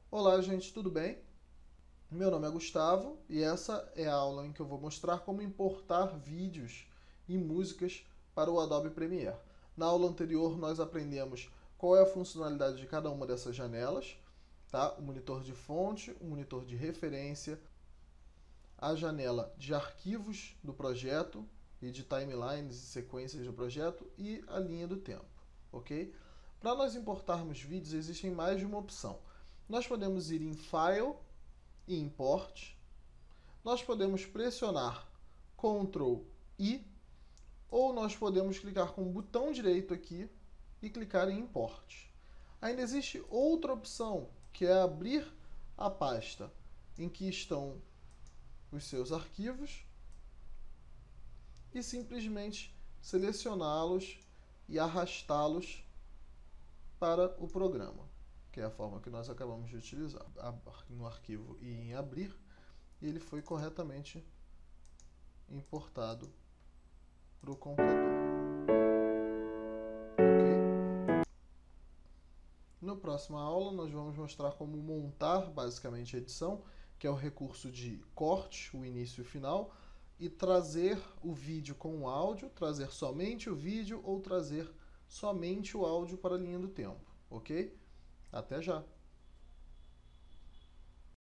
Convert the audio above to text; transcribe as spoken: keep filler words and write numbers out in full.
Olá, gente, tudo bem? Meu nome é Gustavo e essa é a aula em que eu vou mostrar como importar vídeos e músicas para o Adobe Premiere. Na aula anterior, nós aprendemos qual é a funcionalidade de cada uma dessas janelas, tá? O monitor de fonte, o monitor de referência, a janela de arquivos do projeto e de timelines e sequências do projeto e a linha do tempo, ok? Para nós importarmos vídeos, existem mais de uma opção. Nós podemos ir em File e Import. Nós podemos pressionar control I ou nós podemos clicar com o botão direito aqui e clicar em Import. Ainda existe outra opção, que é abrir a pasta em que estão os seus arquivos e simplesmente selecioná-los e arrastá-los para o programa, que é a forma que nós acabamos de utilizar. No arquivo e em abrir, ele foi corretamente importado para o computador. Ok? Na próxima aula, nós vamos mostrar como montar basicamente a edição, que é o recurso de corte, o início e o final, e trazer o vídeo com o áudio, trazer somente o vídeo ou trazer somente o áudio para a linha do tempo, ok? Até já!